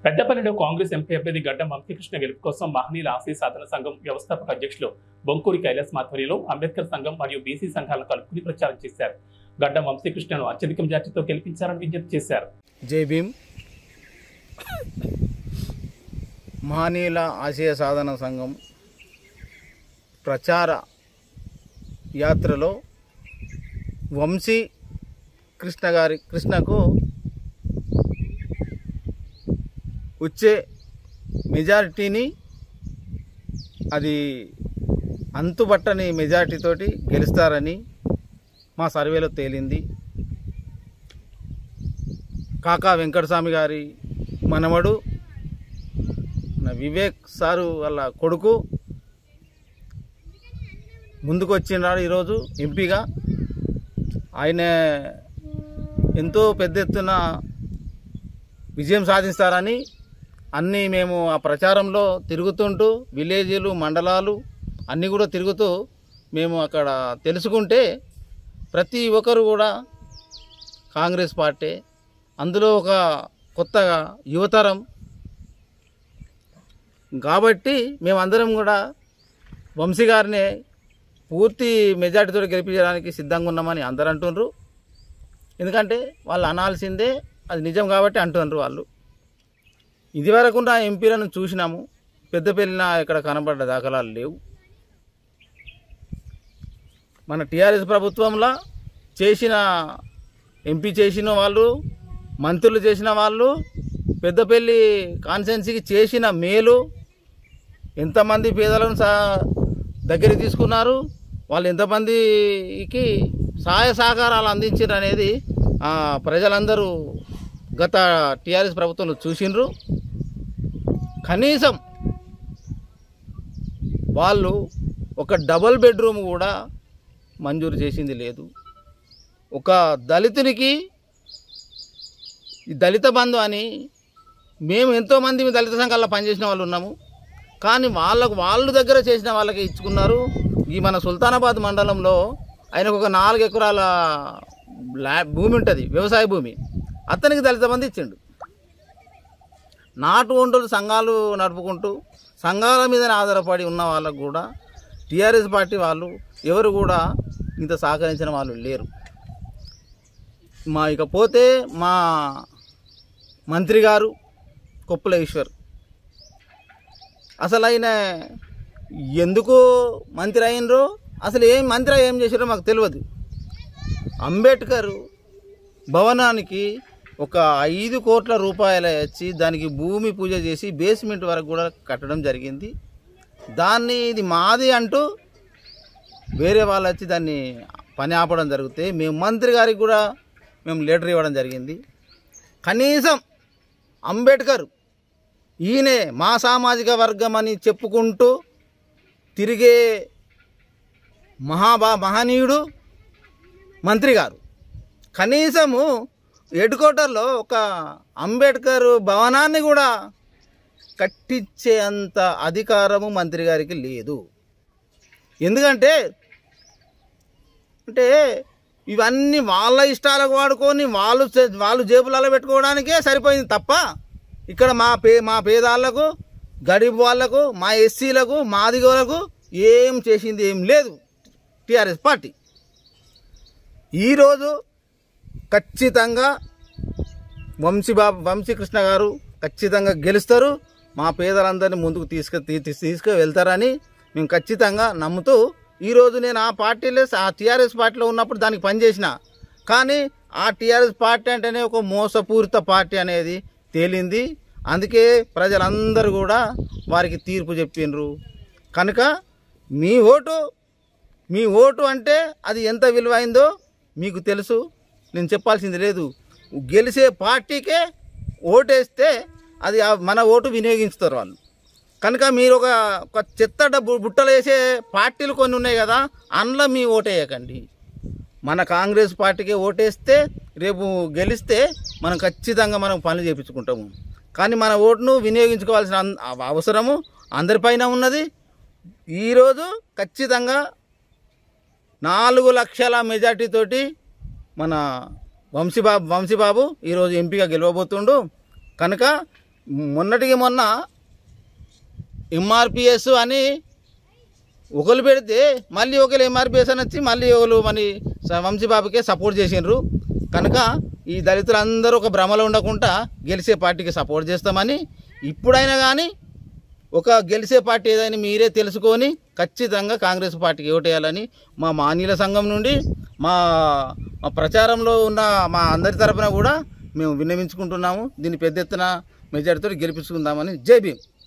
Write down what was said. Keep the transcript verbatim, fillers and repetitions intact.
పెద్దపల్లిలో కాంగ్రెస్ ఎంపీ అభ్యర్థి గడ్డం వంశీకృష్ణ గెలుపు కోసం మహనీయుల ఆశయ సాధన సంఘం వ్యవస్థాపక అధ్యక్షులు బొంకూరి కైలాస్ ఆధ్వర్యంలో అంబేద్కర్ సంఘం మరియు బీసీ సంఘాలను కలుపుకుని ప్రచారం చేశారు. గడ్డం వంశీకృష్ణను అత్యధిక మెజార్టీతో గెలిపించారని విజ్ఞప్తి చేశారు. జై భీమ్. మహనీయుల ఆశయ సాధన సంఘం ప్రచార యాత్రలో వంశీ కృష్ణ గారి కృష్ణకు వచ్చే మెజారిటీని అది అంతుబట్టని మెజారిటీతోటి గెలుస్తారని మా సర్వేలో తేలింది. కాకా వెంకటస్వామి గారి మనవడు వివేక్ సారు వాళ్ళ కొడుకు ముందుకు వచ్చినాడు ఈరోజు ఎంపీగా. ఆయన ఎంతో పెద్ద ఎత్తున విజయం సాధిస్తారని అన్నీ మేము ఆ ప్రచారంలో తిరుగుతుంటూ విలేజీలు మండలాలు అన్నీ కూడా తిరుగుతూ మేము అక్కడ తెలుసుకుంటే ప్రతి ఒక్కరు కూడా కాంగ్రెస్ పార్టీ, అందులో ఒక కొత్తగా యువతరం కాబట్టి మేమందరం కూడా వంశీ గారిని పూర్తి మెజార్టీతో గెలిపించడానికి సిద్ధంగా ఉన్నామని అందరు అంటున్నారు. ఎందుకంటే వాళ్ళు అనాల్సిందే, అది నిజం కాబట్టి అంటున్నారు వాళ్ళు. ఇదివరకు నా ఎంపీలను చూసినాము, పెద్దపల్లిన ఇక్కడ కనబడ్డ దాఖలాలు లేవు. మన టీఆర్ఎస్ ప్రభుత్వంలో చేసిన ఎంపీ చేసిన వాళ్ళు, మంత్రులు చేసిన వాళ్ళు, పెద్దపల్లి కాన్స్టిట్యున్సీకి చేసిన మేలు, ఎంతమంది పేదలను సా దగ్గరికి తీసుకున్నారు, వాళ్ళు ఎంతమందికి సహాయ సహకారాలు అందించారు అనేది ప్రజలందరూ గత టీఆర్ఎస్ ప్రభుత్వంలో చూసిండ్రు. కనీసం వాళ్ళు ఒక డబుల్ బెడ్రూమ్ కూడా మంజూరు చేసింది లేదు. ఒక దళితునికి ఈ దళిత బంధు అని మేము ఎంతోమంది దళిత సంఘాల్లో పనిచేసిన వాళ్ళు ఉన్నాము, కానీ వాళ్ళకు వాళ్ళు దగ్గర చేసిన వాళ్ళకి ఇచ్చుకున్నారు. ఈ మన సుల్తానాబాద్ మండలంలో ఆయనకు ఒక నాలుగు ఎకరాల ల్యా భూమి ఉంటుంది, వ్యవసాయ భూమి, అతనికి దళిత బంధు ఇచ్చిండు. నాటు వంటలు సంఘాలు నడుపుకుంటూ సంఘాల మీద ఆధారపడి ఉన్న వాళ్ళకు కూడా టీఆర్ఎస్ పార్టీ వాళ్ళు ఎవరు కూడా ఇంత సహకరించిన వాళ్ళు లేరు. మా ఇకపోతే మా మంత్రి గారు కొప్పుల ఈశ్వర్, అసలు ఆయన ఎందుకు మంత్రి అయినరో, అసలు ఏం మంత్రి ఏం చేశారో మాకు తెలియదు. అంబేద్కర్ భవనానికి ఒక ఐదు కోట్ల రూపాయలు వచ్చి దానికి భూమి పూజ చేసి బేస్మెంట్ వరకు కూడా కట్టడం జరిగింది. దాన్ని ఇది మాది అంటూ వేరే వాళ్ళు వచ్చి దాన్ని పని ఆపడం జరిగితే మేము మంత్రి గారికి కూడా మేము లెటర్ ఇవ్వడం జరిగింది. కనీసం అంబేద్కర్ ఈయనే మా సామాజిక వర్గం అని చెప్పుకుంటూ తిరిగే మహాబా మహనీయుడు మంత్రి గారు కనీసము హెడ్ క్వార్టర్లో ఒక అంబేద్కర్ భవనాన్ని కూడా కట్టించే అంత అధికారము మంత్రి గారికి లేదు. ఎందుకంటే అంటే ఇవన్నీ వాళ్ళ ఇష్టాలకు వాడుకొని వాళ్ళు వాళ్ళు జేబులలో పెట్టుకోవడానికే సరిపోయింది తప్ప ఇక్కడ మా పే మా పేదాళ్లకు, గరీబ్ వాళ్లకు, మా ఎస్సీలకు, మాదిగోలకు ఏం చేసింది ఏం లేదు టీఆర్ఎస్ పార్టీ. ఈరోజు ఖచ్చితంగా వంశీబాబు వంశీకృష్ణ గారు ఖచ్చితంగా గెలుస్తారు, మా పేదలందరినీ ముందుకు తీసుకు తీసుకు వెళ్తారని మేము ఖచ్చితంగా నమ్ముతూ ఈరోజు నేను ఆ పార్టీలో ఆ టీఆర్ఎస్ పార్టీలో ఉన్నప్పుడు దానికి పనిచేసిన, కానీ ఆ టీఆర్ఎస్ పార్టీ అంటేనే ఒక మోసపూరిత పార్టీ అనేది తేలింది. అందుకే ప్రజలందరూ కూడా వారికి తీర్పు చెప్పిండ్రు. కనుక మీ ఓటు మీ ఓటు అంటే అది ఎంత విలువైందో మీకు తెలుసు, నేను చెప్పాల్సింది లేదు. గెలిచే పార్టీకే ఓటేస్తే అది మన ఓటు వినియోగించుతారు వాళ్ళు. కనుక మీరు ఒక ఒక చెత్త డబ్బు బుట్టలు వేసే పార్టీలు కొన్ని ఉన్నాయి కదా, అందులో మీ ఓటేయకండి. మన కాంగ్రెస్ పార్టీకే ఓటేస్తే రేపు గెలిస్తే మనం ఖచ్చితంగా మనం పనులు చేయించుకుంటాము. కానీ మన ఓటును వినియోగించుకోవాల్సిన అవసరము అందరిపైన ఉన్నది. ఈరోజు ఖచ్చితంగా నాలుగు లక్షల మెజార్టీతోటి మన వంశీబాబు వంశీబాబు ఈరోజు ఎంపీగా గెలవబోతుండు. కనుక మొన్నటికి మొన్న ఎంఆర్పిఎస్ అని ఒకరు పెడితే మళ్ళీ ఒకరు ఎంఆర్పిఎస్ అని వచ్చి మళ్ళీ ఒకరు మన వంశీబాబుకే సపోర్ట్ చేసిండ్రు. కనుక ఈ దళితులందరూ ఒక భ్రమలో ఉండకుండా గెలిచే పార్టీకి సపోర్ట్ చేస్తామని, ఇప్పుడైనా కానీ ఒక గెలిచే పార్టీ ఏదైనా మీరే తెలుసుకొని ఖచ్చితంగా కాంగ్రెస్ పార్టీకి ఓటేయాలని మా మాన్యుల సంఘం నుండి మా మా ప్రచారంలో ఉన్న మా అందరి తరపున కూడా మేము విన్నవించుకుంటున్నాము. దీన్ని పెద్ద ఎత్తున మెజారిటీతో గెలిపించుకుందామని. జై భీమ్.